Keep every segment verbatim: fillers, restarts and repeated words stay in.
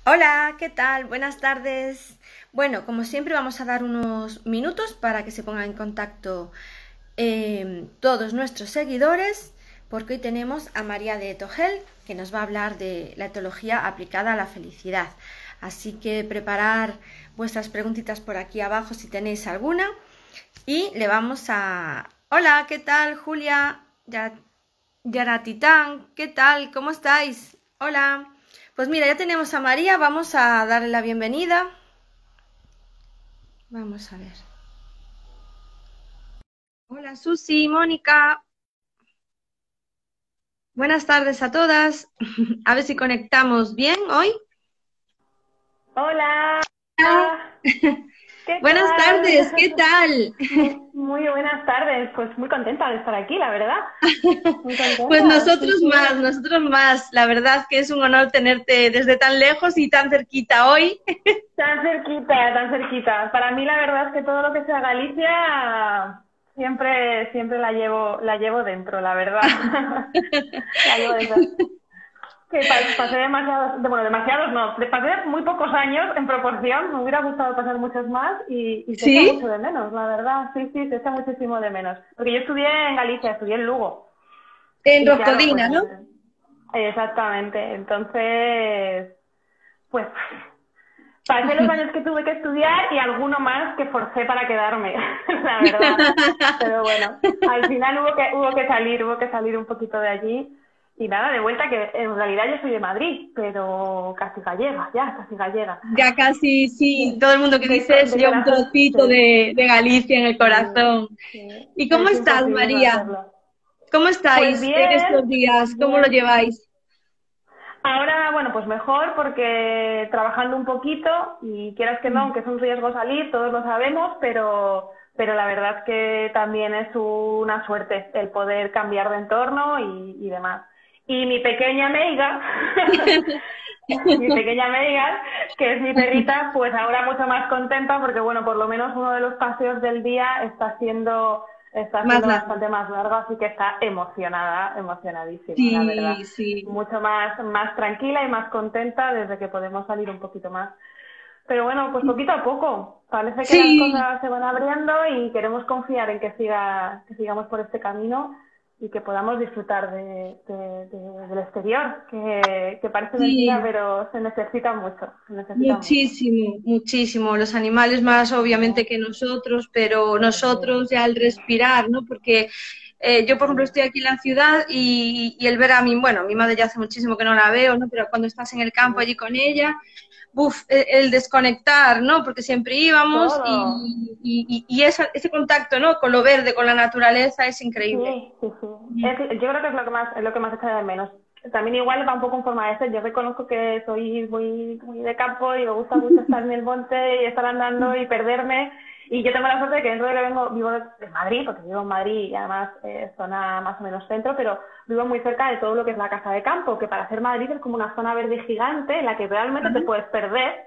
Hola, ¿qué tal? Buenas tardes. Bueno, como siempre vamos a dar unos minutos para que se pongan en contacto eh, todos nuestros seguidores, porque hoy tenemos a María de Togel, que nos va a hablar de la etología aplicada a la felicidad. Así que preparar vuestras preguntitas por aquí abajo si tenéis alguna. Y le vamos a... Hola, ¿qué tal, Julia? Ya... Yara Titán, ¿qué tal? ¿Cómo estáis? Hola. Pues mira, ya tenemos a María, vamos a darle la bienvenida. Vamos a ver. Hola, Susi, Mónica. Buenas tardes a todas. A ver si conectamos bien hoy. Hola, ¿qué Buenas tardes, ¿qué tal? tal? Muy, muy buenas tardes, pues muy contenta de estar aquí, la verdad. Muy Pues contenta, sí, nosotros más, sí. nosotros más. La verdad que es un honor tenerte desde tan lejos y tan cerquita hoy. Tan cerquita, tan cerquita. Para mí la verdad es que todo lo que sea Galicia siempre, siempre la llevo, la llevo dentro, la verdad. La llevo dentro. Que pa- pasé demasiados, de- bueno, demasiados no, de- pasé muy pocos años en proporción, me hubiera gustado pasar muchos más y, y se echa mucho ¿Sí? de menos, la verdad, sí, sí, se echa muchísimo de menos. Porque yo estudié en Galicia, estudié en Lugo En y claro, pues Roscodina, ¿no? eh, exactamente, entonces, pues pasé los años que tuve que estudiar y alguno más que forcé para quedarme, la verdad. Pero bueno, al final hubo que, hubo que salir, hubo que salir un poquito de allí. Y nada, de vuelta que en realidad yo soy de Madrid, pero casi gallega, ya, casi gallega. Ya casi, sí, De, todo el mundo que de, dice co- eso de lleva un corazón, trocito sí, de, de Galicia en el sí, corazón. sí. ¿Y cómo Es estás, imposible no María? hacerlo. ¿Cómo Pues estáis en bien, estos días? ¿Cómo lo bien. lleváis? Ahora, bueno, pues mejor porque trabajando un poquito y quieras que no, Mm. aunque es un riesgo salir, todos lo sabemos, pero, pero la verdad es que también es una suerte el poder cambiar de entorno y, y demás. Y mi pequeña Meiga, mi pequeña Meiga, que es mi perrita, pues ahora mucho más contenta porque, bueno, por lo menos uno de los paseos del día está siendo, está Más siendo largo. bastante más largo, así que está emocionada, emocionadísima, la verdad. Sí, sí, Mucho más, más tranquila y más contenta desde que podemos salir un poquito más. Pero bueno, pues poquito a poco. Parece que las sí, cosas se van abriendo y queremos confiar en que siga, que sigamos por este camino y que podamos disfrutar de, de- de- del exterior, que, que parece mentira, sí. pero se necesita mucho, se necesita mucho. Muchísimo, muchísimo. Los animales más obviamente Sí, que nosotros, pero sí, nosotros ya al respirar, ¿no? Porque eh, yo, por ejemplo, sí. estoy aquí en la ciudad y, y el ver a mi, bueno, mi madre ya hace muchísimo que no la veo, ¿no? Pero cuando estás en el campo allí con ella, buf, el, el desconectar, ¿no? Porque siempre íbamos Todo. y, y, y esa- ese contacto, ¿no? Con lo verde, con la naturaleza es increíble. Sí, sí, sí. Es- yo creo que es lo que más, es lo que más echa de menos. También igual va un poco en forma de ser. Yo reconozco que soy muy, muy de campo y me gusta mucho estar en el monte y estar andando y perderme. Y yo tengo la suerte de que dentro de que vengo, vivo de Madrid, porque vivo en Madrid y además eh, zona más o menos centro, pero vivo muy cerca de todo lo que es la casa de campo, que para hacer Madrid es como una zona verde gigante en la que realmente te puedes perder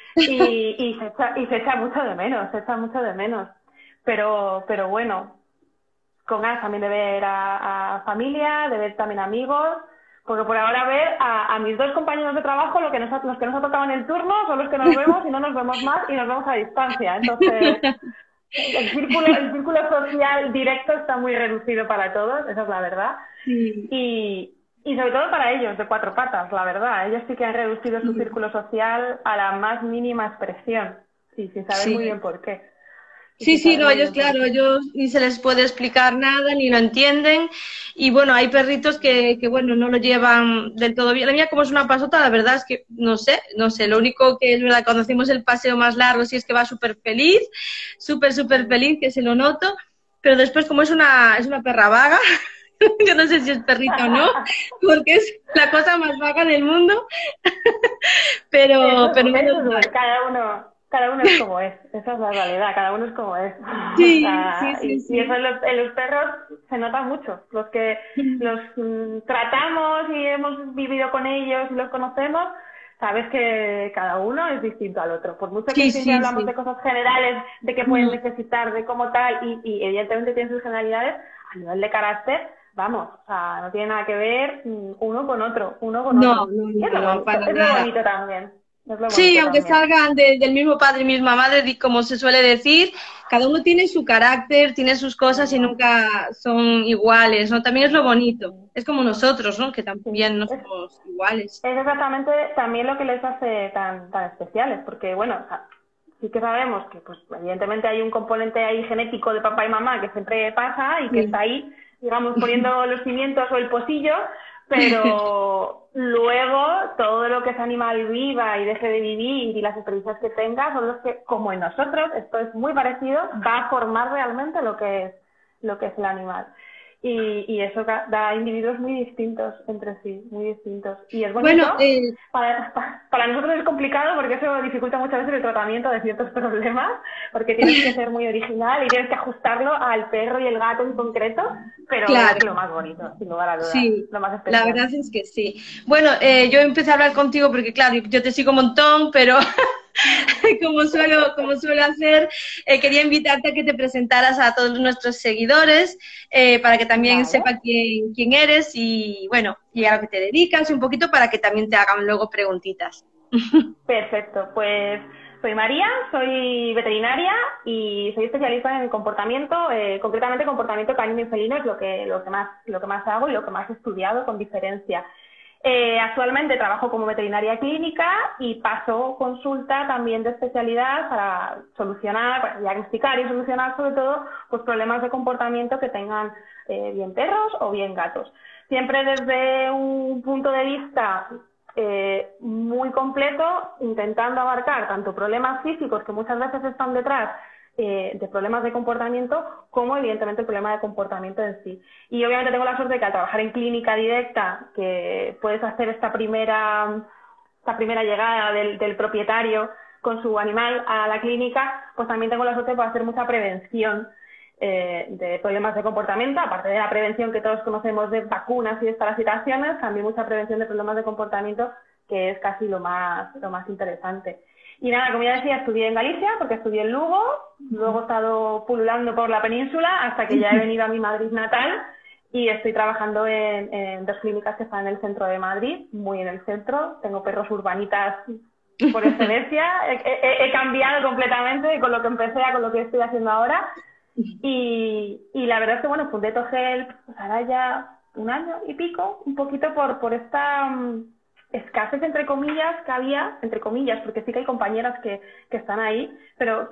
y, y, se echa, y se echa mucho de menos, se echa mucho de menos. Pero, pero bueno, con ganas también de ver a, a familia, de ver también amigos, porque por ahora ver a, a mis dos compañeros de trabajo, lo que nos ha, los que nos ha tocado en el turno, son los que nos vemos y no nos vemos más y nos vemos a distancia. Entonces, el círculo, el círculo social directo está muy reducido para todos, esa es la verdad. Sí, Y, y sobre todo para ellos, de cuatro patas, la verdad. Ellos sí que han reducido su sí, círculo social a la más mínima expresión. Sí, sin saber muy sí. bien por qué. Y Sí, sin sí, saber no, muy ellos, bien por claro, qué. ellos ni se les puede explicar nada, ni lo entienden. Y bueno, hay perritos que, que, bueno, no lo llevan del todo bien. La mía, como es una pasota, la verdad es que no sé, no sé. Lo único que es verdad, cuando hacemos el paseo más largo, sí es que va súper feliz, súper, súper Mm. feliz, que se lo noto. Pero después, como es una, es una perra vaga, yo no sé si es perrita o no, porque es la cosa más vaga del mundo. Eso Pero, es, pero bu- menos eso es mal. bueno, cada uno, cada uno es como es, esa es la realidad, cada uno es como es. O Sí, sí, sea, sí, y, y eso sí. en los, en los perros se nota mucho, los que los mm, tratamos y hemos vivido con ellos y los conocemos, sabes que cada uno es distinto al otro. Por mucho que Sí, siempre sí, hablamos de sí. cosas generales, de qué pueden Mm. necesitar, de cómo tal, y, y evidentemente tienen sus generalidades, a nivel de carácter, vamos, o sea, no tiene nada que ver mm, uno con otro, uno con No, otro. no, Y es no, lo no, bonito, para es lo nada. bonito también. Es lo Sí, bonito aunque también. salgan de- del mismo padre y misma madre, di- como se suele decir, cada uno tiene su carácter, tiene sus cosas y nunca son iguales, ¿no? También es lo bonito. Es como nosotros, ¿no? Que Sí. también no Es, somos iguales. es exactamente también lo que les hace tan, tan especiales, porque bueno, o sea, sí que sabemos que pues evidentemente hay un componente ahí genético de papá y mamá que siempre pasa y que está Sí. ahí, digamos, poniendo los cimientos o el pocillo, pero luego todo lo que ese animal viva y deje de vivir y las experiencias que tenga son los que, como en nosotros, esto es muy parecido, va a formar realmente lo que es, lo que es el animal. Y, y eso da, da individuos muy distintos entre sí, muy distintos. Y es bonito, Bueno, eh, para, para, para nosotros es complicado porque eso dificulta muchas veces el tratamiento de ciertos problemas, porque tienes que ser muy original y tienes que ajustarlo al perro y el gato en concreto, pero claro. es lo más bonito, sin lugar a dudas, Sí, lo más la especial. verdad es que sí. Bueno, eh, yo empecé a hablar contigo porque, claro, yo te sigo un montón, pero como suelo, como suelo hacer, eh, quería invitarte a que te presentaras a todos nuestros seguidores eh, para que también Vale, sepa quién, quién eres y, bueno, y a lo que te dedicas y un poquito para que también te hagan luego preguntitas. perfecto. Pues soy María, soy veterinaria y soy especialista en comportamiento, eh, concretamente comportamiento canino y felino es lo que, lo, que más, lo que más hago y lo que más he estudiado con diferencia. Eh, actualmente trabajo como veterinaria clínica y paso consulta también de especialidad para solucionar, para diagnosticar y solucionar sobre todo pues, problemas de comportamiento que tengan eh, bien perros o bien gatos. Siempre desde un punto de vista eh, muy completo, intentando abarcar tanto problemas físicos que muchas veces están detrás eh, de problemas de comportamiento, como evidentemente el problema de comportamiento en sí. Y obviamente tengo la suerte de que al trabajar en clínica directa, que puedes hacer esta primera, esta primera llegada del, del propietario con su animal a la clínica, pues también tengo la suerte de poder hacer mucha prevención eh, de problemas de comportamiento, aparte de la prevención que todos conocemos de vacunas y desparasitaciones, también mucha prevención de problemas de comportamiento, que es casi lo más, lo más interesante. Y nada, como ya decía, estudié en Galicia, porque estudié en Lugo, luego he estado pululando por la península hasta que ya he venido a mi Madrid natal y estoy trabajando en, en dos clínicas que están en el centro de Madrid, muy en el centro. Tengo perros urbanitas por excelencia. He, he, he cambiado completamente con lo que empecé a con lo que estoy haciendo ahora. Y, y la verdad es que, bueno, fundé ToHelp, pues ahora ya un año y pico, un poquito por, por esta um, escasez, entre comillas, que había, entre comillas, porque sí que hay compañeras que, que están ahí, pero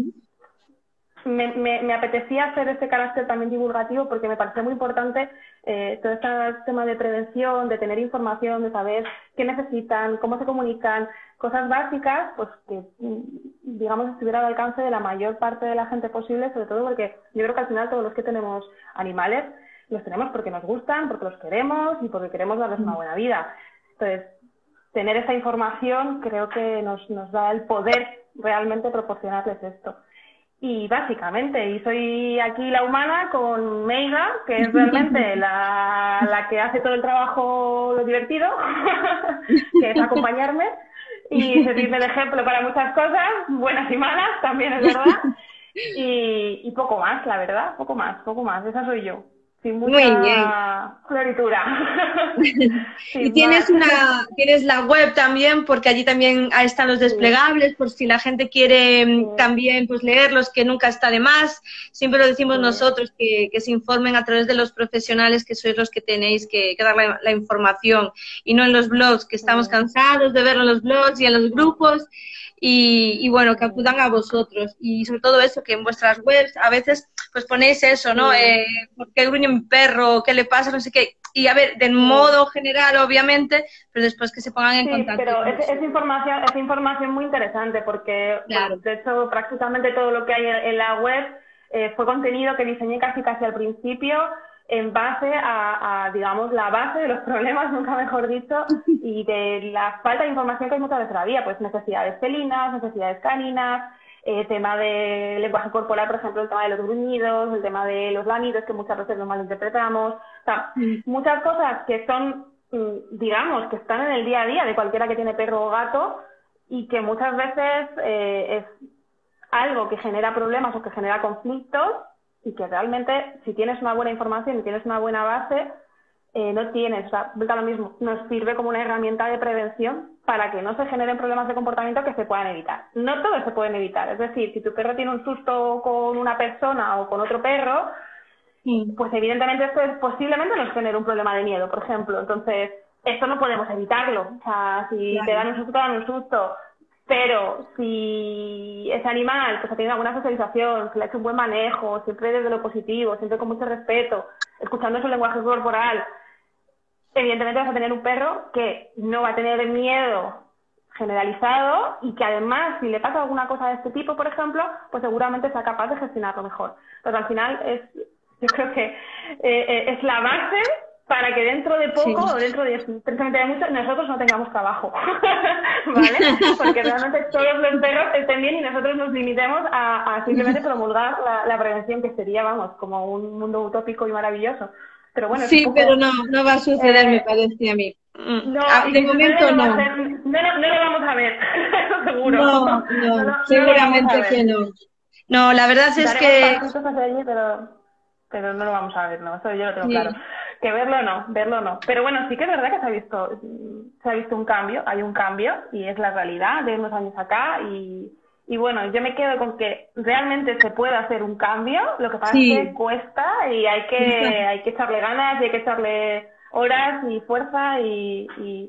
me, me, me apetecía hacer este carácter también divulgativo porque me parecía muy importante eh, todo este tema de prevención, de tener información, de saber qué necesitan, cómo se comunican, cosas básicas, pues que digamos estuviera al alcance de la mayor parte de la gente posible, sobre todo porque yo creo que al final todos los que tenemos animales los tenemos porque nos gustan, porque los queremos y porque queremos darles una buena vida. Entonces, tener esa información creo que nos, nos da el poder realmente proporcionarles esto. Y básicamente, y soy aquí la humana con Meiga, que es realmente la, la que hace todo el trabajo, lo divertido, que es acompañarme y servirme de ejemplo para muchas cosas, buenas y malas, también es verdad. Y, y poco más, la verdad, poco más, poco más, esa soy yo, sin Muy bien. mucha floritura, Y sin más. tienes una, tienes la web también, porque allí también están los Sí, desplegables, por si la gente quiere sí, mm, también pues leerlos, que nunca está de más. Siempre lo decimos sí. nosotros, que, que se informen a través de los profesionales, que sois los que tenéis que, que dar la, la información, y no en los blogs, que Sí, estamos cansados de verlo en los blogs y en los grupos. Y, y bueno, que acudan a vosotros. Y sobre todo eso, que en vuestras webs a veces pues ponéis eso, ¿no? sí, Eh, ¿por qué gruñe mi perro? ¿Qué le pasa? No sé qué. Y a ver, de sí. modo general, obviamente, pero después que se pongan en Sí, contacto pero con es, es vosotros. información es información muy interesante porque, bueno, Claro. de hecho, prácticamente todo lo que hay en, en la web eh, fue contenido que diseñé casi casi al principio en base a, a, digamos, la base de los problemas, nunca mejor dicho, y de la falta de información que hay muchas veces todavía, pues necesidades felinas, necesidades caninas, eh, tema de lenguaje corporal, por ejemplo, el tema de los gruñidos, el tema de los lamidos, que muchas veces lo malinterpretamos, o sea, Mm. muchas cosas que son, digamos, que están en el día a día de cualquiera que tiene perro o gato y que muchas veces eh, es algo que genera problemas o que genera conflictos y que realmente si tienes una buena información y tienes una buena base eh, no tienes, o sea, vuelta a lo mismo, nos sirve como una herramienta de prevención para que no se generen problemas de comportamiento que se puedan evitar. No todos se pueden evitar, es decir, si tu perro tiene un susto con una persona o con otro perro, Sí. pues evidentemente esto es, posiblemente nos genere un problema de miedo, por ejemplo. Entonces, esto no podemos evitarlo. O sea, si Claro. te dan un susto, te dan un susto. Pero si ese animal pues ha tenido alguna socialización, se le ha hecho un buen manejo, siempre desde lo positivo, siempre con mucho respeto, escuchando su lenguaje corporal, evidentemente vas a tener un perro que no va a tener miedo generalizado y que además, si le pasa alguna cosa de este tipo, por ejemplo, pues seguramente sea capaz de gestionarlo mejor. Entonces, al final, es, yo creo que eh, eh, es la base para que dentro de poco, Sí. o dentro de precisamente de mucho, nosotros no tengamos trabajo, ¿vale? Porque realmente todos los perros estén bien y nosotros nos limitemos a, a simplemente promulgar la, la prevención, que sería, vamos, como un mundo utópico y maravilloso. Pero bueno, es un Sí, poco... pero no, no va a suceder, me Eh, parece a mí. Mm, no, ah, y De si sucede momento no va a no. ser, no, lo- no lo vamos a ver, eso seguro. No, No, no, lo- no lo vamos a seguramente ver. que no. No, la verdad es Daremos que pasitos hacia allí, pero, pero no lo vamos a ver, no, eso yo lo tengo claro. sí, Que verlo no, verlo no. Pero bueno, sí que es verdad que se ha visto, se ha visto un cambio, hay un cambio, y es la realidad de unos años acá, y, y bueno, yo me quedo con que realmente se puede hacer un cambio, lo que pasa es que sí. cuesta, y hay que, hay que echarle ganas, y hay que echarle horas y fuerza y, y,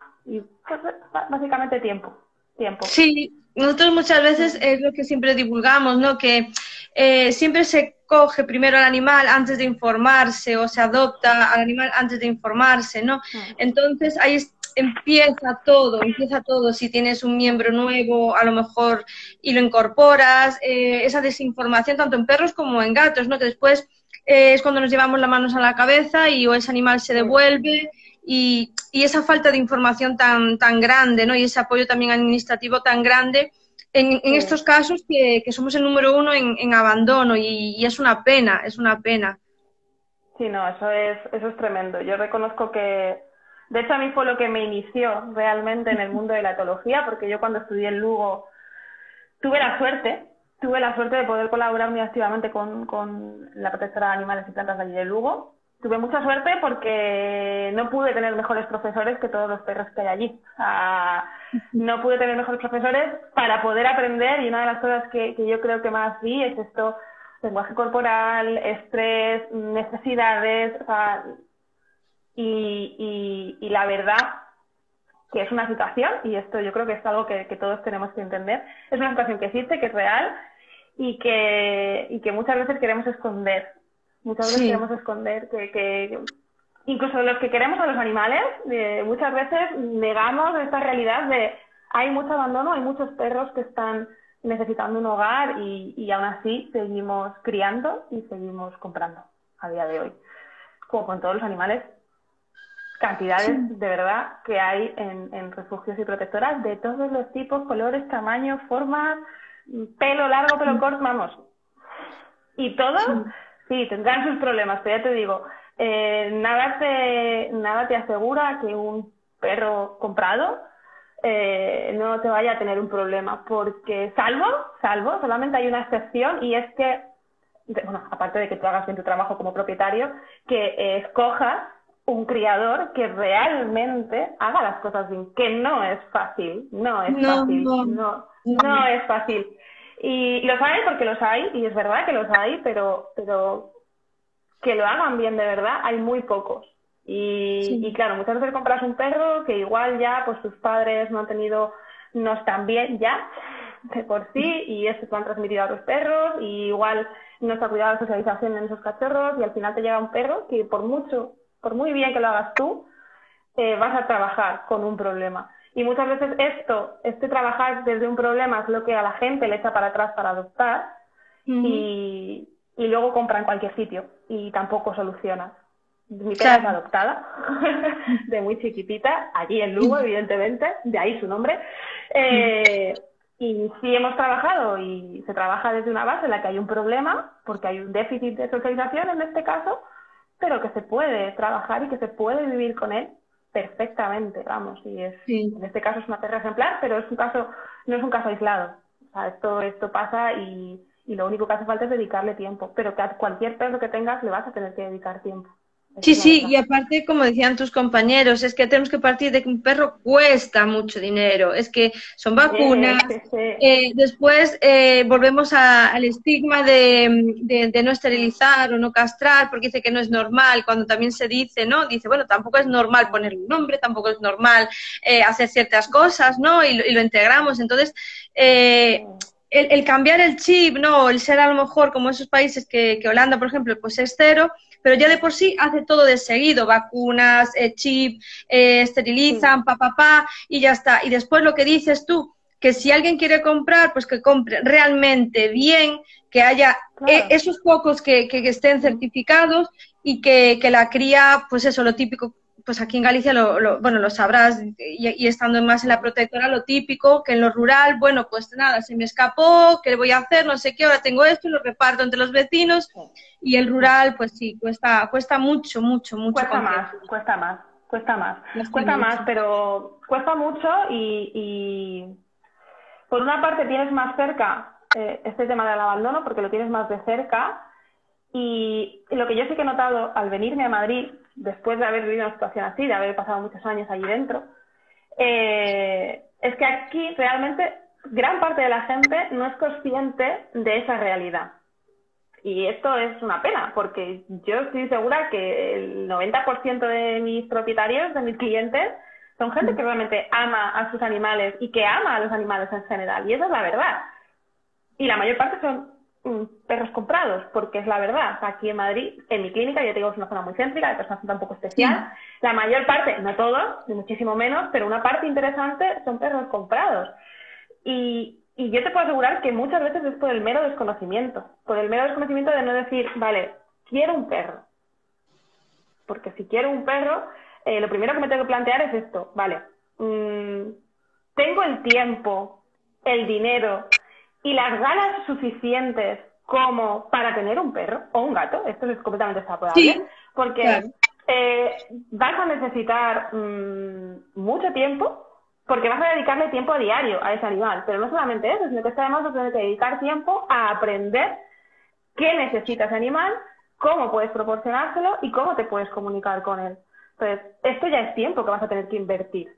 y pues, básicamente tiempo, tiempo. Sí, nosotros muchas veces es lo que siempre divulgamos, ¿no? Que eh, siempre se coge primero al animal antes de informarse o se adopta al animal antes de informarse, ¿no? Entonces ahí es- empieza todo, empieza todo. Si tienes un miembro nuevo, a lo mejor, y lo incorporas, eh, esa desinformación tanto en perros como en gatos, ¿no? Que después eh, es cuando nos llevamos las manos a la cabeza y o ese animal se devuelve y, y esa falta de información tan, tan grande, ¿no? Y ese apoyo también administrativo tan grande en, en Sí. estos casos que, que somos el número uno en, en abandono y, y es una pena, es una pena. Sí, no, eso es, eso es tremendo. Yo reconozco que, de hecho, a mí fue lo que me inició realmente en el mundo de la etología, porque yo cuando estudié en Lugo tuve la suerte, tuve la suerte de poder colaborar muy activamente con, con la protectora de animales y plantas de allí de Lugo. Tuve mucha suerte porque no pude tener mejores profesores que todos los perros que hay allí. O sea, no pude tener mejores profesores para poder aprender, y una de las cosas que, que yo creo que más vi es esto: lenguaje corporal, estrés, necesidades, o sea, y, y, y la verdad que es una situación, y esto yo creo que es algo que, que todos tenemos que entender, es una situación que existe, que es real, y que, y que muchas veces queremos esconder, muchas veces Sí. queremos esconder, que, que incluso los que queremos a los animales, eh, muchas veces negamos esta realidad de hay mucho abandono, hay muchos perros que están necesitando un hogar, y, y aún así seguimos criando y seguimos comprando a día de hoy. Como con todos los animales, cantidades de verdad que hay en, en refugios y protectoras de todos los tipos, colores, tamaños, formas, pelo largo, pelo corto, vamos. Y todos, sí, tendrán sus problemas, pero ya te digo, eh, nada te, nada te asegura que un perro comprado eh, no te vaya a tener un problema, porque salvo, salvo, solamente hay una excepción, y es que, bueno, aparte de que tú hagas bien tu trabajo como propietario, que eh, escojas un criador que realmente haga las cosas bien, que no es fácil, no es No, fácil, no, no, no. no es fácil. Y los hay porque los hay, y es verdad que los hay, pero, pero que lo hagan bien de verdad hay muy pocos. Y, Sí. y claro, muchas veces compras un perro que igual ya pues sus padres no han tenido, no están bien ya de por sí, y eso se lo han transmitido a los perros, y igual no está cuidada la socialización en esos cachorros, y al final te llega un perro que por mucho, por muy bien que lo hagas tú, eh, vas a trabajar con un problema. Y muchas veces esto, este trabajar desde un problema es lo que a la gente le echa para atrás para adoptar, Ujú. y, y luego compra en cualquier sitio y tampoco soluciona. Mi perra Claro. es adoptada, de muy chiquitita, allí en Lugo, evidentemente, de ahí su nombre. Eh, y sí hemos trabajado, y se trabaja desde una base en la que hay un problema, porque hay un déficit de socialización en este caso, pero que se puede trabajar y que se puede vivir con él perfectamente, vamos. Y es, Sí. en este caso es una perra ejemplar, pero es un caso, no es un caso aislado. O sea, esto, esto pasa, y, y lo único que hace falta es dedicarle tiempo, pero que a cualquier perro que tengas le vas a tener que dedicar tiempo. Esa Sí, es la sí, verdad. y aparte, como decían tus compañeros, es que tenemos que partir de que un perro cuesta mucho dinero, es que son vacunas, Sí, sí, sí. eh, después eh, volvemos a- al estigma de, de- de no Mm, esterilizar o no castrar, porque dice que no es normal, cuando también se dice, ¿no? Dice, bueno, tampoco es normal mm, ponerle un nombre, tampoco es normal eh, hacer ciertas cosas, ¿no? Y, lo y lo integramos, entonces... sí, eh, el, el cambiar el chip, ¿no? El ser a lo mejor como esos países que, que Holanda, por ejemplo, pues es cero, pero ya de por sí hace todo de seguido, vacunas, eh, chip, eh, sí, esterilizan, pa, pa, pa, y ya está. Y después lo que dices tú, que si alguien quiere comprar, pues que compre realmente bien, que haya eh, claro. esos pocos que, que, que estén Mm, certificados y que, que la cría, pues eso, lo típico pues aquí en Galicia, lo, lo, bueno, lo sabrás, y, y, estando más en la mm, protectora, lo típico, que en lo rural, bueno, pues nada, se me escapó, ¿qué voy a hacer? No sé qué, ahora tengo esto y lo reparto entre los vecinos, sí, y el mm. rural, pues sí, cuesta, cuesta mucho, mucho, mucho Cuesta más, conseguir, cuesta más, cuesta más. cuesta Cuesta más, mucho. pero cuesta mucho y, y por una parte tienes más cerca eh, este tema del abandono porque lo tienes más de cerca y lo que yo sí que he notado al venirme a Madrid, después de haber vivido una situación así, de haber pasado muchos años allí dentro, eh, es que aquí realmente gran parte de la gente no es consciente de esa realidad. Y esto es una pena, porque yo estoy segura que el noventa por ciento de mis propietarios, de mis clientes, son gente que realmente ama a sus animales y que ama a los animales en general. Y esa es la verdad. Y la mayor parte son mm, perros comprados, porque es la verdad. O sea, aquí en Madrid, en mi clínica, yo te digo, es una zona muy céntrica, es una zona un poco especial. Sí, La mayor parte, no todos, ni muchísimo menos, pero una parte interesante son perros comprados. Y, y yo te puedo asegurar que muchas veces es por el mero desconocimiento. Por el mero desconocimiento de no decir, vale, quiero un perro. Porque si quiero un perro, eh, lo primero que me tengo que plantear es esto, vale, mmm, tengo el tiempo, el dinero y las ganas suficientes como para tener un perro o un gato, esto es completamente extrapolable, sí, porque claro. eh, vas a necesitar mmm, mucho tiempo, porque vas a dedicarle tiempo a diario a ese animal, pero no solamente eso, sino que es que además vas a tener que dedicar tiempo a aprender qué necesita ese animal, cómo puedes proporcionárselo y cómo te puedes comunicar con él. Entonces, esto ya es tiempo que vas a tener que invertir.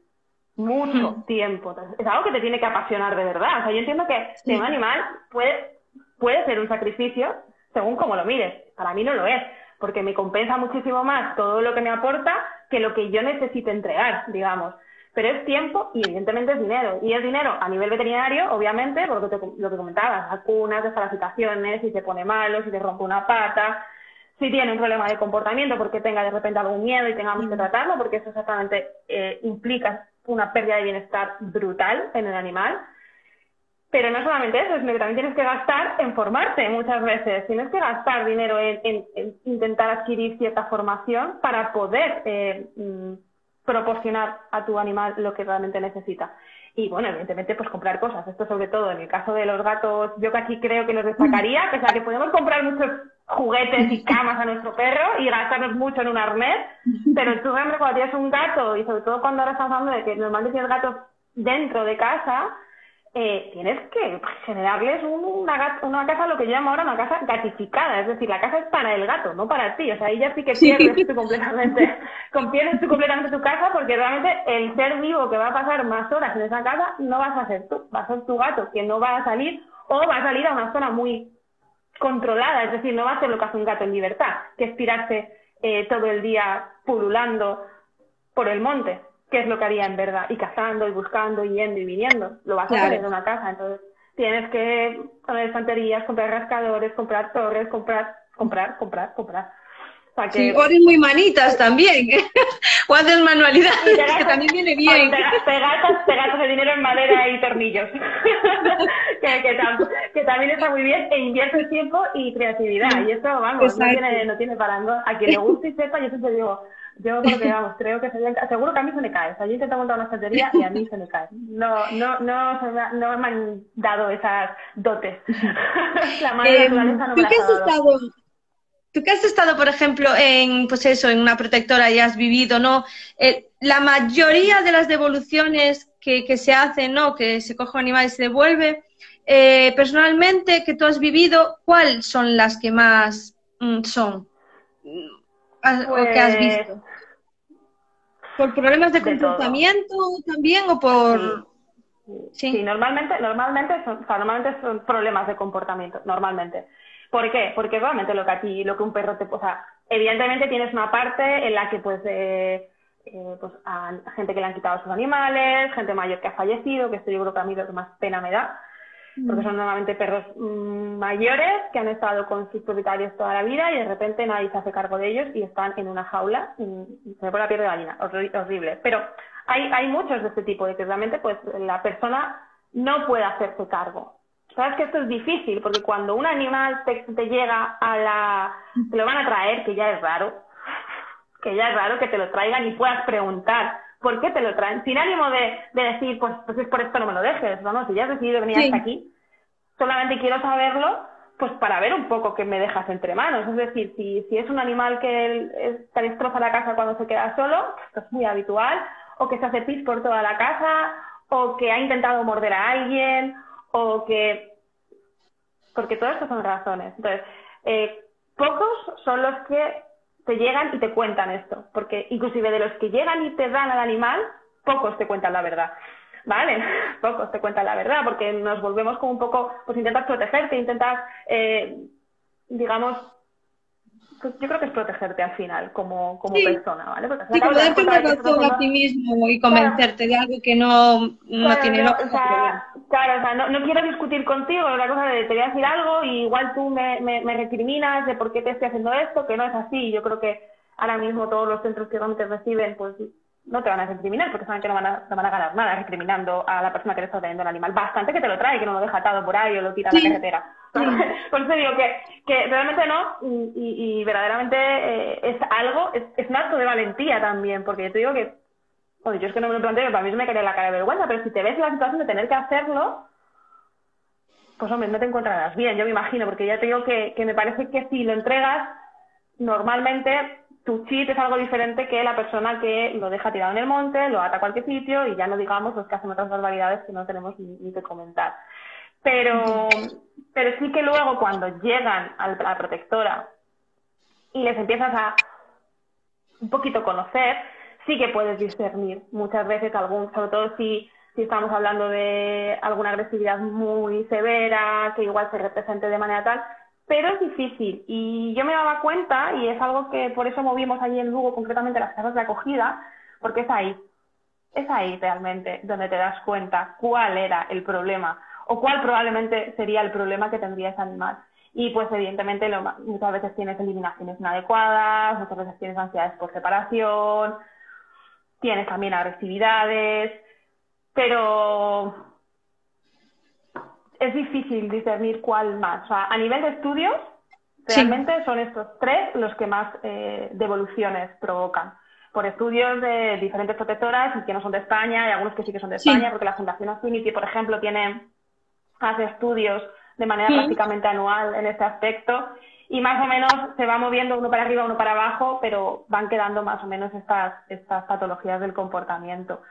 Mucho tiempo. Entonces, es algo que te tiene que apasionar de verdad. O sea, yo entiendo que de un Sí, animal puede, puede ser un sacrificio según cómo lo mires. Para mí no lo es, porque me compensa muchísimo más todo lo que me aporta que lo que yo necesite entregar, digamos. Pero es tiempo y evidentemente es dinero. Y es dinero a nivel veterinario, obviamente, por lo que, te, lo que comentabas, vacunas, desparasitaciones, si se pone malo, si se rompe una pata, si tiene un problema de comportamiento porque tenga de repente algún miedo y tengamos que tratarlo, porque eso exactamente eh, implica una pérdida de bienestar brutal en el animal. Pero no solamente eso, sino que también tienes que gastar en formarte muchas veces. Tienes que gastar dinero en, en, en intentar adquirir cierta formación para poder eh, mm, proporcionar a tu animal lo que realmente necesita. Y bueno, evidentemente, pues comprar cosas. Esto sobre todo en el caso de los gatos, yo que aquí creo que nos destacaría, pese a que podemos comprar muchos juguetes y camas a nuestro perro y gastarnos mucho en un arnés, pero tú realmente cuando tienes un gato, y sobre todo cuando ahora estamos hablando de que normalmente tienes gatos dentro de casa, eh, tienes que generarles una, una casa, lo que yo llamo ahora una casa gatificada, es decir, la casa es para el gato, no para ti, o sea, ahí ya sí que sí, pierdes tú completamente, pierdes tú completamente tu casa porque realmente el ser vivo que va a pasar más horas en esa casa no vas a ser tú, va a ser tu gato que no va a salir o va a salir a una zona muy controlada, es decir, no va a ser lo que hace un gato en libertad, que es tirarse eh, todo el día pululando por el monte, que es lo que haría en verdad, y cazando y buscando y yendo y viniendo, lo vas a tener claro. en una casa, entonces tienes que poner estanterías, comprar rascadores, comprar torres, comprar, comprar, comprar, comprar. O sea Sí, que... o eres muy manitas también, o haces Y te manualidades, que gastas, también viene o bien. te, te gastas, te gastas el dinero en madera y tornillos, que, que, tam, que también está muy bien, e inviertes tiempo y creatividad, y eso, vamos, no Exacto. tiene, no tiene parando. A quien le guste y sepa, yo siempre digo, yo porque, vamos, creo que sería, seguro que a mí se me cae, o sea, yo intento montar una estantería y a mí se me cae. No, no, no, se me, no me han dado esas dotes. La madre Eh, naturaleza no ¿tú me las qué ha has dado. estado, tú que has estado, por ejemplo, en, pues eso, en una protectora y has vivido, ¿no? Eh, la mayoría de las devoluciones que, que se hacen, ¿no? Que se coge un animal y se devuelve, eh, personalmente, que tú has vivido, ¿cuáles son las que más mm, son? has- o que has Pues visto? ¿Por problemas de de todo. comportamiento también o Sí, por...? sí, sí, Sí, normalmente, normalmente son, o sea, normalmente son problemas de comportamiento, normalmente. ¿Por qué? Porque realmente lo que a ti, lo que un perro te, o sea, evidentemente tienes una parte en la que pues, eh, eh, pues a gente que le han quitado sus animales, gente mayor que ha fallecido, que esto yo creo que a mí lo que más pena me da, porque son normalmente perros mmm, mayores que han estado con sus propietarios toda la vida y de repente nadie se hace cargo de ellos y están en una jaula y, y se me pone la piel de gallina, horri- horrible. Pero hay, hay muchos de este tipo, de que realmente pues la persona no puede hacerse cargo. Sabes que esto es difícil, porque cuando un animal te, te llega a la... te lo van a traer, que ya es raro, que ya es raro que te lo traigan y puedas preguntar por qué te lo traen, sin ánimo de, de decir, pues, pues es por esto no me lo dejes, no, no, si ya has decidido venir hasta sí, aquí, solamente quiero saberlo pues para ver un poco qué me dejas entre manos. Es decir, si, si es un animal que es, te destroza la casa cuando se queda solo, esto es muy habitual, o que se hace pis por toda la casa, o que ha intentado morder a alguien, o que... porque todo esto son razones. Entonces, eh, pocos son los que te llegan y te cuentan esto, porque inclusive de los que llegan y te dan al animal, pocos te cuentan la verdad. Vale, pocos te cuentan la verdad, porque nos volvemos como un poco, pues intentas protegerte, intentas, eh, digamos, pues yo creo que es protegerte al final, como, como sí, persona, ¿vale? Porque al fin y sí, al cabo como te das darte cuenta una de que estás razón a haciendo... ti mismo y Claro, convencerte de algo que no, no claro, tiene no, o lógica, pero bueno. sea, claro, o sea, no, no quiero discutir contigo, la cosa de te voy a decir algo y igual tú me, me, me recriminas de por qué te estoy haciendo esto, que no es así. Yo creo que ahora mismo todos los centros que realmente reciben, pues no te van a recriminar porque saben que no van a, no van a ganar nada recriminando a la persona que le está trayendo el animal. Bastante que te lo trae, que no lo deja atado por ahí o lo tira a la Sí, carretera. sí, Por eso digo que, que realmente no, y, y, y verdaderamente eh, es algo, es, es un acto de valentía también, porque yo te digo que bueno, yo es que no me lo planteo, para mí se me caería la cara de vergüenza, pero si te ves en la situación de tener que hacerlo, pues hombre, no te encontrarás bien, yo me imagino, porque ya te digo que, que me parece que si lo entregas, normalmente tu cheat es algo diferente que la persona que lo deja tirado en el monte, lo ata a cualquier sitio y ya no digamos los que hacen otras barbaridades que no tenemos ni, ni que comentar. Pero, pero sí que luego cuando llegan a la protectora y les empiezas a un poquito conocer, sí que puedes discernir muchas veces algún, sobre todo si, si estamos hablando de alguna agresividad muy severa, que igual se represente de manera tal, pero es difícil. Y yo me daba cuenta, y es algo que por eso movimos allí en Lugo, concretamente las casas de acogida, porque es ahí, es ahí realmente donde te das cuenta cuál era el problema o cuál probablemente sería el problema que tendría ese animal. Y pues evidentemente lo, muchas veces tienes eliminaciones inadecuadas, muchas veces tienes ansiedades por separación, tienes también agresividades, pero es difícil discernir cuál más. O sea, a nivel de estudios, sí, realmente son estos tres los que más eh, devoluciones provocan. Por estudios de diferentes protectoras y que no son de España, y algunos que sí que son de España, sí. porque la Fundación Affinity, por ejemplo, tiene, hace estudios de manera Mm. prácticamente anual en este aspecto, y más o menos se va moviendo uno para arriba, uno para abajo, pero van quedando más o menos estas, estas patologías del comportamiento.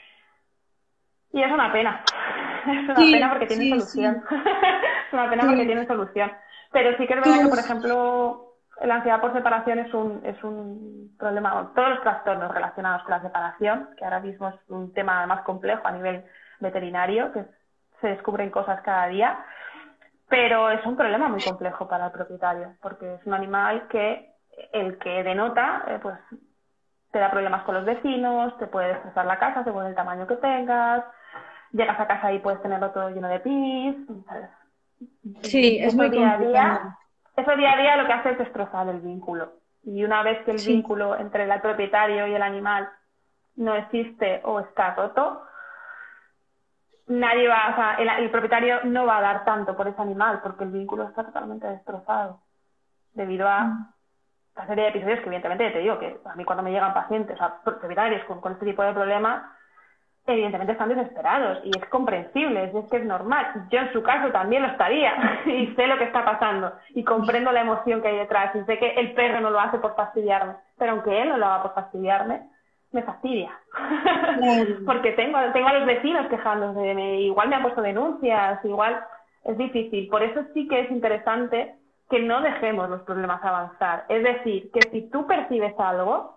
Y es una pena. Es una pena Sí, porque tienen sí, solución. sí, Es una pena porque sí. tienen solución. Pero sí que es verdad que, por Tus, ejemplo, la ansiedad por separación es un, es un problema, todos los trastornos relacionados con la separación, que ahora mismo es un tema más complejo a nivel veterinario, que se descubren cosas cada día, pero es un problema muy complejo para el propietario, porque es un animal que el que denota, eh, pues te da problemas con los vecinos, te puede destrozar la casa según el tamaño que tengas, llegas a casa y puedes tenerlo todo lleno de pis, ¿sabes? sí, Y es eso muy día a complicado. día, eso día a día lo que hace es destrozar el vínculo. Y una vez que el Sí, vínculo entre el propietario y el animal no existe o está roto, nadie va, o sea, el, el propietario no va a dar tanto por ese animal porque el vínculo está totalmente destrozado debido a una serie de episodios que evidentemente te digo que a mí cuando me llegan pacientes, o sea, propietarios con, con este tipo de problemas, evidentemente están desesperados y es comprensible, es, es que es normal. Yo en su caso también lo estaría y sé lo que está pasando y comprendo la emoción que hay detrás y sé que el perro no lo hace por fastidiarme, pero aunque él no lo haga por fastidiarme, me fastidia. claro. Porque tengo, tengo a los vecinos quejándose de mí, igual me han puesto denuncias, igual es difícil. Por eso sí que es interesante que no dejemos los problemas avanzar. Es decir, que si tú percibes algo,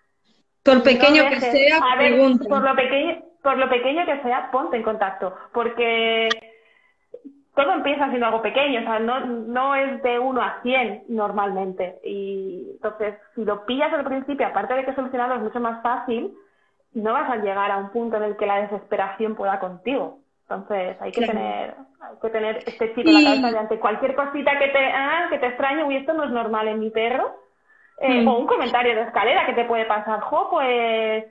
por pequeño no que dejes, sea, a ver, pregunta. por lo pequeño, por lo pequeño que sea, ponte en contacto, porque todo empieza siendo algo pequeño, o sea, no, no es de uno a cien normalmente. Y entonces, si lo pillas al principio, aparte de que solucionarlo es mucho más fácil, no vas a llegar a un punto en el que la desesperación pueda contigo. Entonces, hay que Claro. tener hay que tener este chip en la Y... cabeza de ante cualquier cosita que te ah, que te extrañe, uy, esto no es normal en mi perro, eh, Mm. o un comentario de escalera que te puede pasar, jo, pues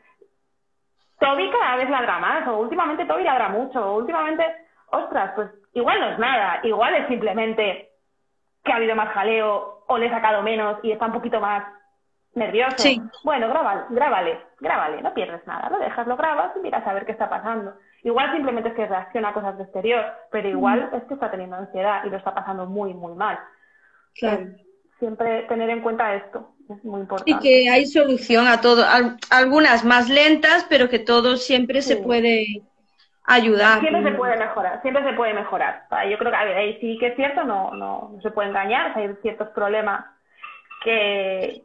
Toby cada vez ladra más, o últimamente Toby ladra mucho, o últimamente, ostras, pues igual no es nada, igual es simplemente que ha habido más jaleo, o le he sacado menos y está un poquito más nervioso. Sí. Bueno, grábale, grábale, grábale, no pierdes nada, lo dejas, lo grabas y miras a ver qué está pasando. Igual simplemente es que reacciona a cosas de exterior, pero igual es que está teniendo ansiedad y lo está pasando muy, muy mal. Claro. Eh, siempre tener en cuenta esto, es muy importante. Y que hay solución a todo, Al, algunas más lentas, pero que todo siempre Sí. se puede ayudar. Siempre se puede mejorar, siempre se puede mejorar. O sea, yo creo que a ver, ahí sí que es cierto, no, no, no se puede engañar, o sea, hay ciertos problemas que,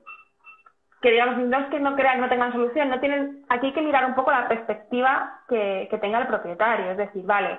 que digamos, no es que no crean, no tengan solución, no tienen, aquí hay que mirar un poco la perspectiva que, que tenga el propietario, es decir, vale,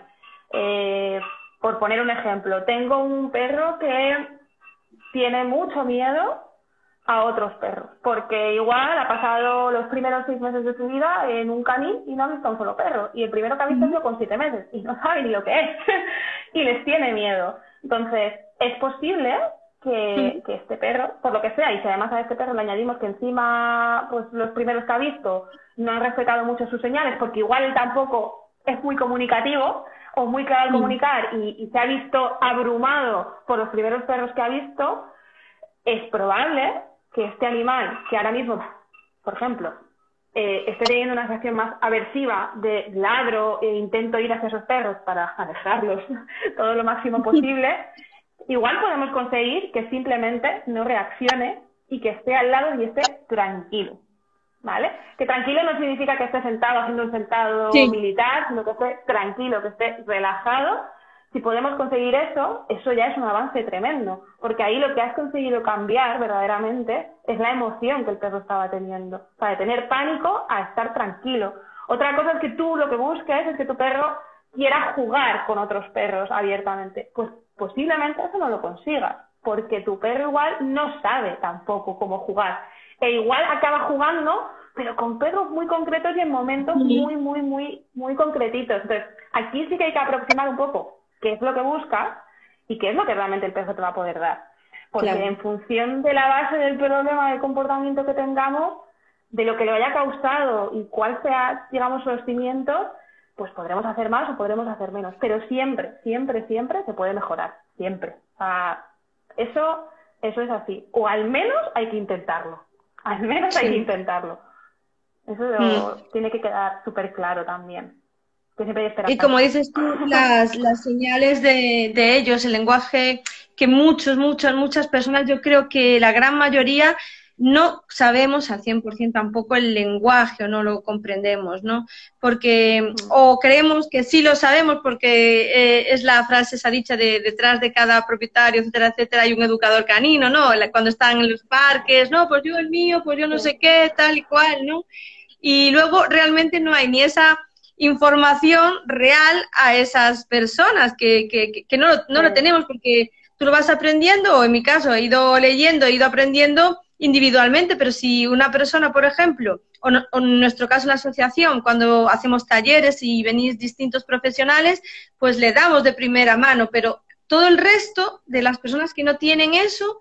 eh, por poner un ejemplo, tengo un perro que tiene mucho miedo a otros perros, porque igual ha pasado los primeros seis meses de su vida en un canil y no ha visto a un solo perro, y el primero que ha visto ha sido con siete meses, y no sabe ni lo que es, y les tiene miedo. Entonces, es posible que, que este perro, por lo que sea, y si además a este perro le añadimos que encima, pues los primeros que ha visto no han respetado mucho sus señales, porque igual él tampoco es muy comunicativo, o muy claro al comunicar, y, y se ha visto abrumado por los primeros perros que ha visto, es probable que este animal, que ahora mismo, por ejemplo, eh, esté teniendo una reacción más aversiva de ladro e intento ir hacia esos perros para alejarlos todo lo máximo posible, igual podemos conseguir que simplemente no reaccione y que esté al lado y esté tranquilo, ¿vale? Que tranquilo no significa que esté sentado haciendo un sentado Sí. militar, sino que esté tranquilo, que esté relajado. Si podemos conseguir eso, eso ya es un avance tremendo, porque ahí lo que has conseguido cambiar verdaderamente es la emoción que el perro estaba teniendo, o sea, de tener pánico a estar tranquilo. Otra cosa es que tú lo que busques es que tu perro quiera jugar con otros perros abiertamente. Pues posiblemente eso no lo consigas, porque tu perro igual no sabe tampoco cómo jugar, e igual acaba jugando, pero con perros muy concretos y en momentos muy, muy, muy, muy concretitos. Entonces, aquí sí que hay que aproximar un poco qué es lo que buscas y qué es lo que realmente el perro te va a poder dar. Porque Claro. en función de la base del problema de comportamiento que tengamos, de lo que le haya causado y cuál sea, digamos, los cimientos, pues podremos hacer más o podremos hacer menos. Pero siempre, siempre, siempre se puede mejorar. Siempre. O sea, eso, eso es así. O al menos hay que intentarlo. Al menos Sí. hay que intentarlo. Eso Mm. tiene que quedar súper claro también. Que siempre hay esperanza. Y como dices tú, las, las señales de, de ellos, el lenguaje que muchos, muchas, muchas personas, yo creo que la gran mayoría no sabemos al cien por ciento tampoco el lenguaje o no lo comprendemos, ¿no? Porque, o creemos que sí lo sabemos porque eh, es la frase esa dicha de detrás de cada propietario, etcétera, etcétera, hay un educador canino, ¿no? La- Cuando están en los parques, no, pues yo el mío, pues yo no sé qué, tal y cual, ¿no? Y luego realmente no hay ni esa información real a esas personas que, que, que no, lo, no lo tenemos porque tú lo vas aprendiendo, o en mi caso he ido leyendo, he ido aprendiendo individualmente, pero si una persona, por ejemplo, o, no, o en nuestro caso en la asociación, cuando hacemos talleres y venís distintos profesionales, pues le damos de primera mano, pero todo el resto de las personas que no tienen eso,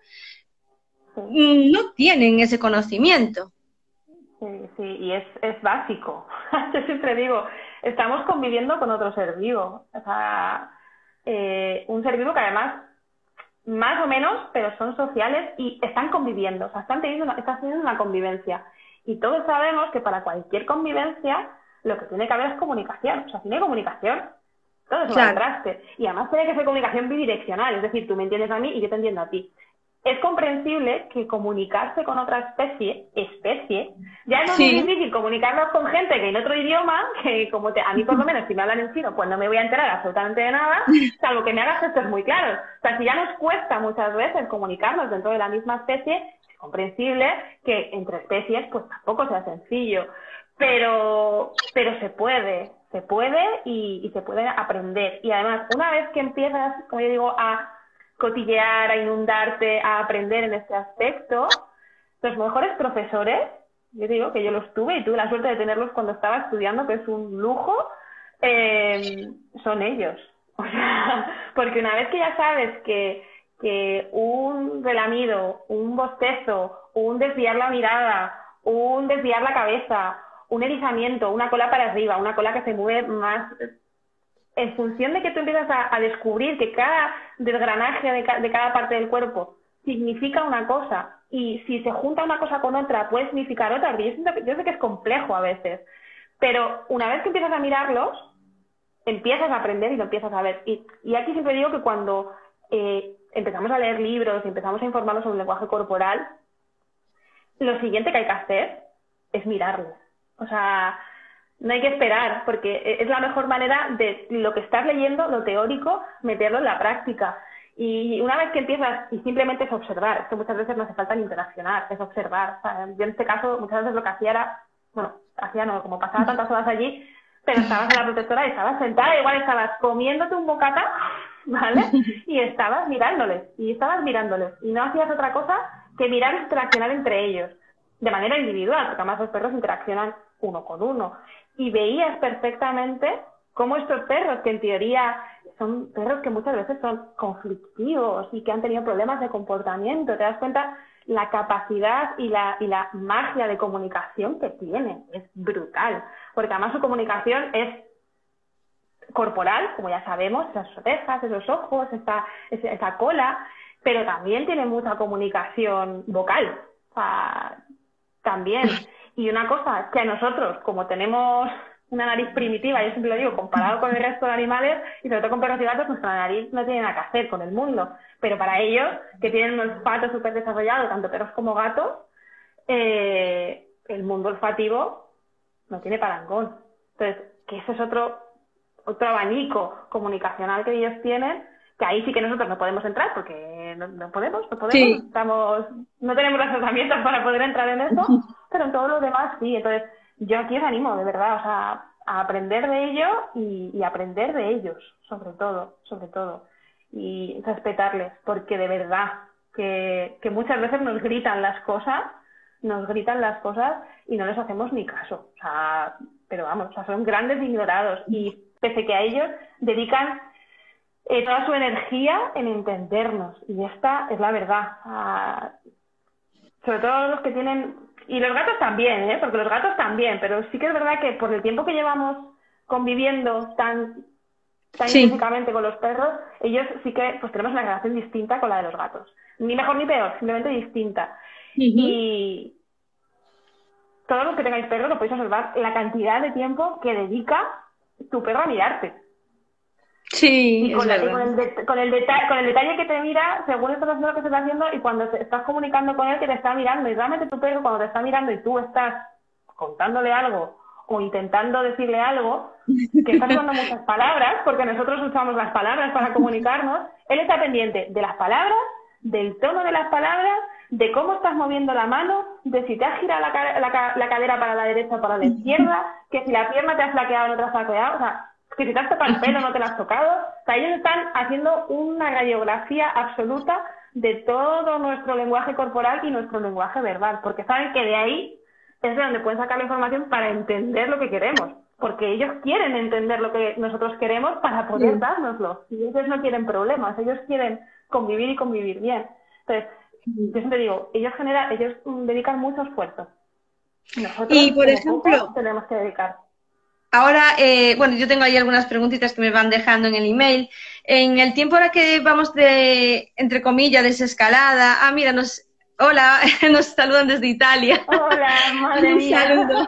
Sí. no tienen ese conocimiento. Sí, sí, y es, es básico. Yo siempre digo, estamos conviviendo con otro ser vivo. O sea, eh, un ser vivo que además, más o menos, pero son sociales y están conviviendo. O sea, están teniendo una, están teniendo una convivencia. Y todos sabemos que para cualquier convivencia lo que tiene que haber es comunicación. O sea, si no hay comunicación, todo se va al traste. Y además tiene que ser comunicación bidireccional. Es decir, tú me entiendes a mí y yo te entiendo a ti. es comprensible que comunicarse con otra especie, especie, ya es Sí. muy difícil comunicarnos con gente que en otro idioma, que como te, a mí por lo menos si me hablan en chino, pues no me voy a enterar absolutamente de nada, salvo que me hagas gestos muy claros. O sea, si ya nos cuesta muchas veces comunicarnos dentro de la misma especie, es comprensible que entre especies pues tampoco sea sencillo, pero, pero se puede, se puede y, y se puede aprender. Y además, una vez que empiezas, como yo digo, a cotillear, a inundarte, a aprender en este aspecto, los mejores profesores, yo digo que yo los tuve y tuve la suerte de tenerlos cuando estaba estudiando, que es un lujo, eh, son ellos. O sea, porque una vez que ya sabes que, que un relamido, un bostezo, un desviar la mirada, un desviar la cabeza, un erizamiento, una cola para arriba, una cola que se mueve más, en función de que tú empiezas a, a descubrir que cada desgranaje de, ca de cada parte del cuerpo significa una cosa, y si se junta una cosa con otra puede significar otra, porque yo, siento que, yo sé que es complejo a veces, pero una vez que empiezas a mirarlos, empiezas a aprender y lo empiezas a ver. Y, y aquí siempre digo que cuando eh, empezamos a leer libros y empezamos a informarnos sobre el lenguaje corporal, lo siguiente que hay que hacer es mirarlo. O sea, no hay que esperar, porque es la mejor manera de lo que estás leyendo, lo teórico, meterlo en la práctica. Y una vez que empiezas, y simplemente es observar, es que muchas veces no hace falta ni interaccionar, es observar. O sea, yo en este caso, muchas veces lo que hacía era, bueno, hacía no, como pasaba tantas horas allí, pero estabas en la protectora y estabas sentada, igual estabas comiéndote un bocata, ¿vale? Y estabas mirándoles, y estabas mirándoles, y no hacías otra cosa que mirar e interaccionar entre ellos, de manera individual, porque además los perros interaccionan uno con uno. Y veías perfectamente cómo estos perros, que en teoría son perros que muchas veces son conflictivos y que han tenido problemas de comportamiento, te das cuenta la capacidad y la, y la magia de comunicación que tienen. Es brutal, porque además su comunicación es corporal, como ya sabemos, esas orejas, esos ojos, esa, esa cola, pero también tiene mucha comunicación vocal, o sea, también. Y una cosa que a nosotros, como tenemos una nariz primitiva, yo siempre lo digo, comparado con el resto de animales, y sobre todo con perros y gatos, nuestra nariz no tiene nada que hacer con el mundo. Pero para ellos, que tienen un olfato súper desarrollado, tanto perros como gatos, eh, el mundo olfativo no tiene parangón. Entonces, que ese es otro, otro abanico comunicacional que ellos tienen, que ahí sí que nosotros no podemos entrar, porque no, no podemos, no podemos, Sí. estamos, no tenemos las herramientas para poder entrar en eso, pero en todo lo demás sí. Entonces, yo aquí os animo, de verdad, o sea, a aprender de ello y, y aprender de ellos, sobre todo, sobre todo, y respetarles, porque de verdad que, que muchas veces nos gritan las cosas, nos gritan las cosas y no les hacemos ni caso, o sea, pero vamos, o sea, son grandes ignorados, y pese que a ellos dedican eh, toda su energía en entendernos, y esta es la verdad, o sea, sobre todo los que tienen, y los gatos también, ¿eh? Porque los gatos también, pero sí que es verdad que por el tiempo que llevamos conviviendo tan, tan Sí. intensamente con los perros, ellos sí que pues tenemos una relación distinta con la de los gatos. Ni mejor ni peor, simplemente distinta. Uh-huh. Y todos los que tengáis perros lo podéis observar, la cantidad de tiempo que dedica tu perro a mirarte. Sí, Y con, es la, y verdad. con, el de, con, el deta con el detalle que te mira, según estás haciendo lo que estás haciendo, y cuando te estás comunicando con él que te está mirando, y realmente tu perro cuando te está mirando y tú estás contándole algo o intentando decirle algo, que estás usando muchas palabras, porque nosotros usamos las palabras para comunicarnos, él está pendiente de las palabras, del tono de las palabras, de cómo estás moviendo la mano, de si te has girado la, ca la, la cadera para la derecha o para la izquierda, que si la pierna te has flaqueado o no te has flaqueado, o sea, que si te has tocado el pelo no te lo has tocado. O sea, ellos están haciendo una radiografía absoluta de todo nuestro lenguaje corporal y nuestro lenguaje verbal, porque saben que de ahí es de donde pueden sacar la información para entender lo que queremos, porque ellos quieren entender lo que nosotros queremos para poder dárnoslo, y ellos no quieren problemas, ellos quieren convivir y convivir bien. Entonces, yo siempre digo, ellos generan, ellos dedican mucho esfuerzo. Nosotros, y por como ejemplo, poco, tenemos que dedicar. Ahora, eh, bueno, yo tengo ahí algunas preguntitas que me van dejando en el email. En el tiempo ahora que vamos de, entre comillas, desescalada. Ah, mira, nos, hola, nos saludan desde Italia. Hola, madre Un mía. saludo.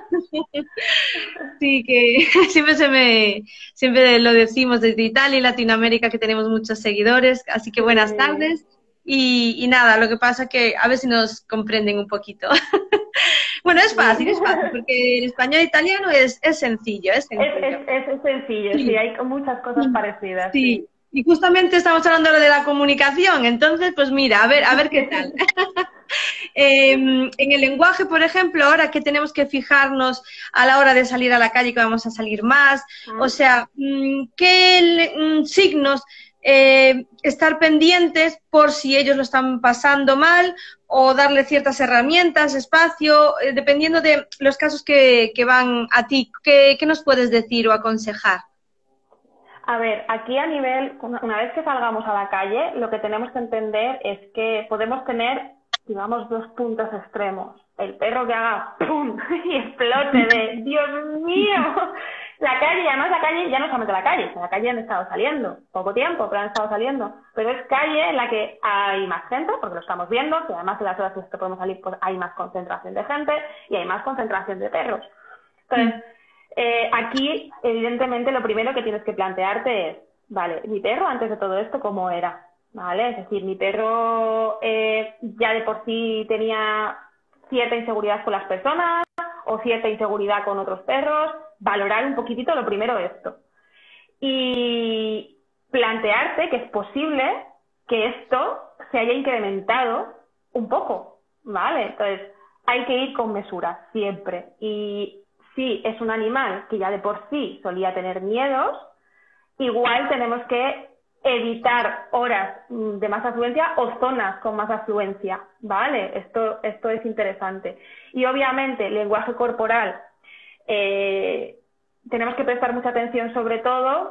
Sí, que siempre se me, siempre lo decimos desde Italia y Latinoamérica, que tenemos muchos seguidores. Así que buenas Sí. tardes. y, y nada, lo que pasa que a ver si nos comprenden un poquito. Bueno, es fácil, es fácil, porque el español e italiano es, es sencillo, es Es, sencillo. es, es sencillo, sí. Sí, Hay muchas cosas parecidas, sí. sí. Y justamente estamos hablando de la comunicación, entonces, pues mira, a ver, a ver qué tal. Eh, en el lenguaje, por ejemplo, ahora que tenemos que fijarnos a la hora de salir a la calle, que vamos a salir más, o sea, ¿qué mm, signos eh, estar pendientes por si ellos lo están pasando mal o darle ciertas herramientas, espacio, eh, dependiendo de los casos que, que van a ti? ¿Qué, qué nos puedes decir o aconsejar? A ver, aquí a nivel, una vez que salgamos a la calle, lo que tenemos que entender es que podemos tener, digamos, dos puntos extremos. El perro que haga ¡pum! Y explote de ¡Dios mío! La calle, y además la calle ya no solamente la calle, la calle han estado saliendo, poco tiempo, pero han estado saliendo. Pero es calle en la que hay más gente, porque lo estamos viendo, que además en las horas que podemos salir pues hay más concentración de gente y hay más concentración de perros. Entonces, Eh, aquí, evidentemente, lo primero que tienes que plantearte es, vale, mi perro antes de todo esto, ¿cómo era? ¿Vale? Es decir, mi perro eh, ya de por sí tenía cierta inseguridad con las personas o cierta inseguridad con otros perros. Valorar un poquitito lo primero esto. Y plantearte que es posible que esto se haya incrementado un poco, ¿vale? Entonces, hay que ir con mesura, siempre. Y si es un animal que ya de por sí solía tener miedos, igual tenemos que evitar horas de más afluencia o zonas con más afluencia, ¿vale? Esto, esto es interesante. Y obviamente, lenguaje corporal, eh, tenemos que prestar mucha atención sobre todo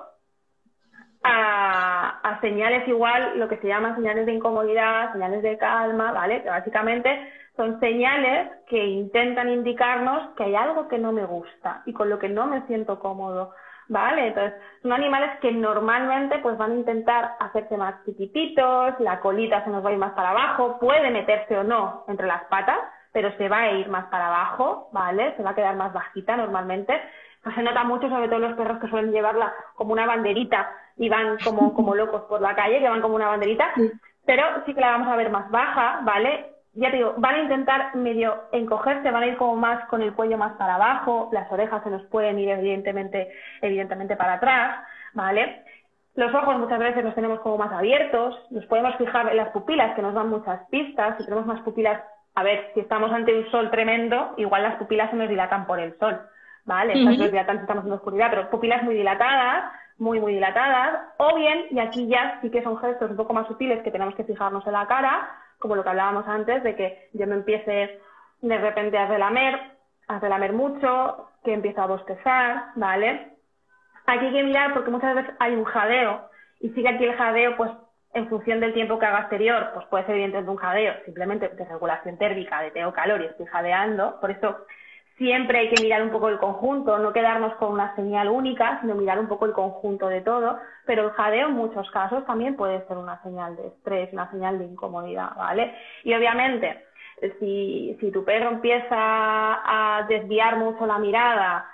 a, a señales igual, lo que se llaman señales de incomodidad, señales de calma, ¿vale? Que básicamente son señales que intentan indicarnos que hay algo que no me gusta y con lo que no me siento cómodo, ¿vale? Entonces, son animales que normalmente pues van a intentar hacerse más chiquititos, la colita se nos va a ir más para abajo, puede meterse o no entre las patas, pero se va a ir más para abajo, ¿vale? Se va a quedar más bajita normalmente. Pues se nota mucho, sobre todo los perros que suelen llevarla como una banderita y van como, como locos por la calle, que van como una banderita, pero sí que la vamos a ver más baja, ¿vale? Ya te digo, van a intentar medio encogerse, van a ir como más con el cuello más para abajo, las orejas se nos pueden ir evidentemente, evidentemente para atrás, ¿vale? Los ojos muchas veces los tenemos como más abiertos, nos podemos fijar en las pupilas que nos dan muchas pistas, si tenemos más pupilas, a ver, si estamos ante un sol tremendo, igual las pupilas se nos dilatan por el sol, ¿vale? Uh-huh. Estas nos dilatan si estamos en la oscuridad, pero pupilas muy dilatadas, muy, muy dilatadas, o bien, y aquí ya sí que son gestos un poco más sutiles que tenemos que fijarnos en la cara, como lo que hablábamos antes, de que yo me empiece de repente a relamer, a relamer mucho, que empiece a bostezar, ¿vale? Aquí hay que mirar porque muchas veces hay un jadeo, y sí que aquí el jadeo, pues, en función del tiempo que haga exterior, pues puede ser evidentemente un jadeo, simplemente de regulación térmica, de tengo calor y estoy jadeando, por eso siempre hay que mirar un poco el conjunto, no quedarnos con una señal única, sino mirar un poco el conjunto de todo, pero el jadeo en muchos casos también puede ser una señal de estrés, una señal de incomodidad, ¿vale? Y obviamente, si, si tu perro empieza a desviar mucho la mirada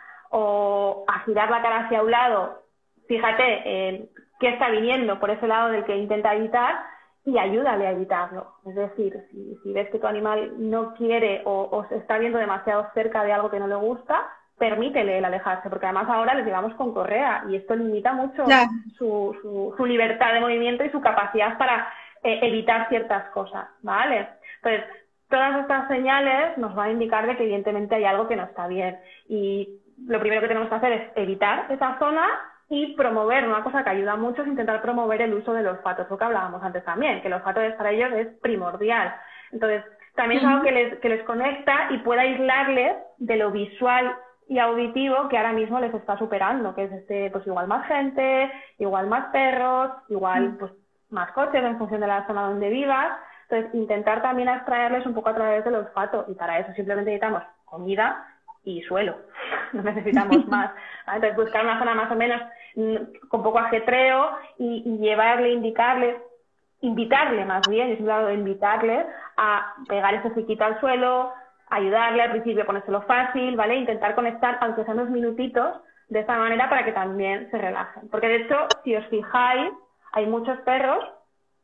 o a girar la cara hacia un lado, fíjate eh, qué está viniendo por ese lado del que intenta evitar, y ayúdale a evitarlo. Es decir, si, si ves que tu animal no quiere o, o se está viendo demasiado cerca de algo que no le gusta, permítele el alejarse, porque además ahora les llevamos con correa y esto limita mucho claro. su, su, su libertad de movimiento y su capacidad para eh, evitar ciertas cosas, ¿vale? Entonces, todas estas señales nos van a indicar de que evidentemente hay algo que no está bien y lo primero que tenemos que hacer es evitar esa zona y promover, una cosa que ayuda mucho es intentar promover el uso del olfato, es lo que hablábamos antes también, que el olfato para ellos es primordial. Entonces, también es algo que les, que les conecta y puede aislarles de lo visual y auditivo que ahora mismo les está superando, que es este, pues igual más gente, igual más perros, igual pues más coches en función de la zona donde vivas. Entonces, intentar también abstraerles un poco a través del olfato y para eso simplemente necesitamos comida y suelo, no necesitamos más. Entonces, buscar una zona más o menos con poco ajetreo y, y llevarle, indicarle, invitarle más bien, yo siempre hablo de invitarle a pegar ese piquito al suelo, ayudarle al principio a ponérselo fácil, ¿vale? Intentar conectar, aunque sean unos minutitos, de esta manera para que también se relajen. Porque de hecho, si os fijáis, hay muchos perros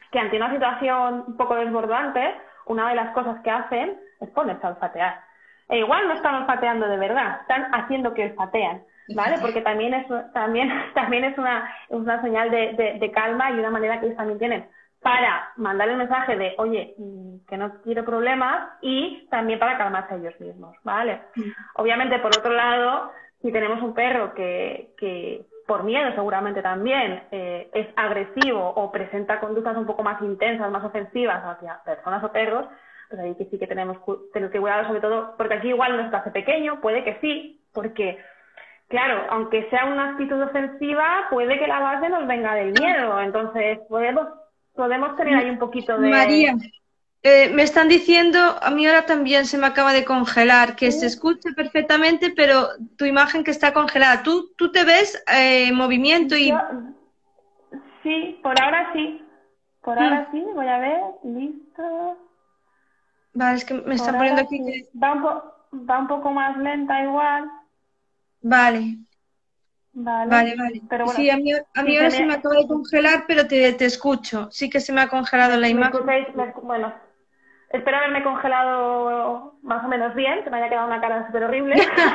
que ante una situación un poco desbordante, una de las cosas que hacen es ponerse a olfatear. E igual no están olfateando de verdad, están haciendo que olfatean, ¿vale? Porque también es, también, también es, una, es una señal de, de, de calma y una manera que ellos también tienen para mandar el mensaje de, oye, que no quiero problemas, y también para calmarse a ellos mismos, ¿vale? Sí. Obviamente, por otro lado, si tenemos un perro que, que por miedo seguramente también eh, es agresivo o presenta conductas un poco más intensas, más ofensivas hacia personas o perros, pues ahí que sí que tenemos tener que cuidar, sobre todo porque aquí igual no está hace pequeño, puede que sí, porque claro, aunque sea una actitud ofensiva, puede que la base nos venga del miedo, entonces podemos podemos tener ahí un poquito de... María, eh, me están diciendo, a mí ahora también se me acaba de congelar, que ¿Sí? se escuche perfectamente, pero tu imagen que está congelada, ¿tú, tú te ves eh, en movimiento y...? Yo, sí, por ahora sí, por Mm. ahora sí, voy a ver, listo. Vale, es que me Por están poniendo ahora aquí sí, que... va un, po va un poco más lenta igual, Vale, vale, vale, vale. pero bueno, Sí, a mí, a mí si ahora se se me me, acaba de congelar, pero te, te escucho. Sí que se me ha congelado me, la me imagen. escucháis, me, bueno, espero haberme congelado más o menos bien, que me haya quedado una cara súper horrible.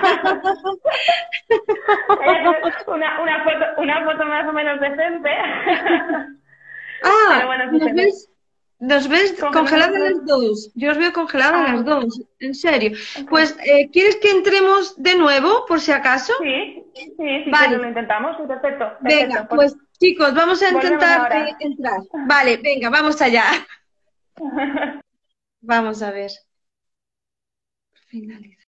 una, una, foto, una foto más o menos decente. Pero Ah, bueno, si ¿nos se me... ves, nos ves Congelamos congeladas los las dos? Yo os veo congeladas las Ah, dos, en serio. okay. Pues, eh, ¿quieres que entremos de nuevo, por si acaso? Sí, sí, si quieres Vale, lo intentamos. Sí, perfecto, venga, perfecto. Pues pues chicos, vamos a volvemos intentar eh, ahora. entrar. Vale, venga, vamos allá. Vamos a ver. Finalizar.